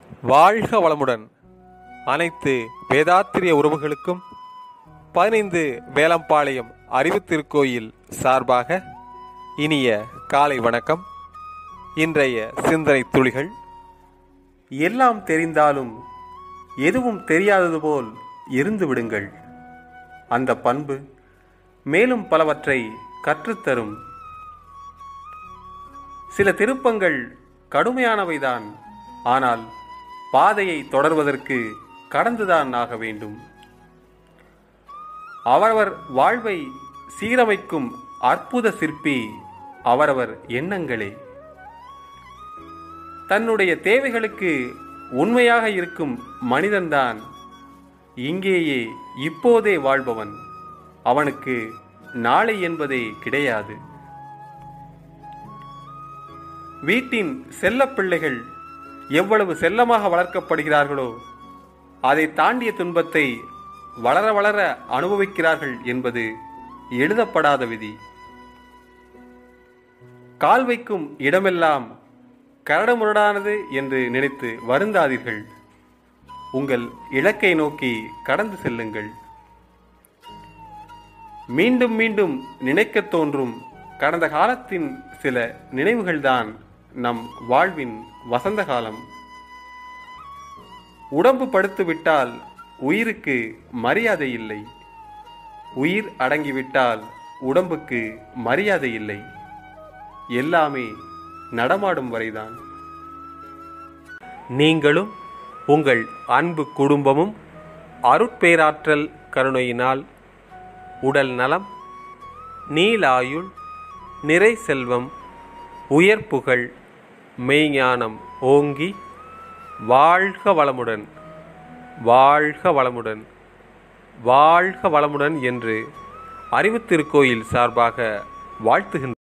வாழ்க வளமுடன். அனைத்து வேதாத்திரிய உறவுகளுக்கும் 15 வேலம்பாளையம் அறிவு திருக்கோயில் சார்பாக இனிய காலை வணக்கம். இன்றைய சிந்தனை துளிகள். எல்லாம் தெரிந்தாலும் எதுவும் தெரியாதது போல் இருந்து விடுங்கள். அந்த பண்பு மேலும் பலவற்றை கற்றுத்தரும். சில திருப்பங்கள் கடுமையானவைதான், ஆனால் பாதையை தொடர்வதற்கு கடந்துதான் ஆக வேண்டும். அவரவர் வாழ்வை சீரமைக்கும் அற்புத சிற்பி அவரவர் எண்ணங்களே. தன்னுடைய தேவைகளுக்கு உண்மையாக இருக்கும் மனிதன்தான் இங்கேயே இப்போதே வாழ்பவன். அவனுக்கு நாளை என்பதே கிடையாது. வீட்டின் செல்ல பிள்ளைகள் எவ்வளவு செல்லமாக வளர்க்கப்படுகிறார்களோ அதை தாண்டிய துன்பத்தை வளர வளர அனுபவிக்கிறார்கள் என்பது எழுதப்படாத விதி. கால் வைக்கும் இடமெல்லாம் கரடுமுரடானது என்று நினைத்து வருந்தாதீர்கள். உங்கள் இலக்கை நோக்கி கடந்து செல்லுங்கள். மீண்டும் மீண்டும் நினைக்க தோன்றும் கடந்த காலத்தின் சில நினைவுகள்தான் நம் வாழ்வின் வசந்த காலம். உடம்பு படுத்துவிட்டால் உயிருக்கு மரியாதை இல்லை. உயிர் அடங்கிவிட்டால் உடம்புக்கு மரியாதை இல்லை. எல்லாமே நடமாடும் வரைதான். நீங்களும் உங்கள் அன்பு குடும்பமும் அருட்பேராற்றல் கருணையினால் உடல் நலம், நீலாயுள், நிறை செல்வம், உயர் புகழ், மெய்ஞானம் ஓங்கி வாழ்க வளமுடன், வாழ்க வளமுடன், வாழ்க வளமுடன் என்று அறிவு திருக்கோயில் சார்பாக வாழ்த்துகின்றனர்.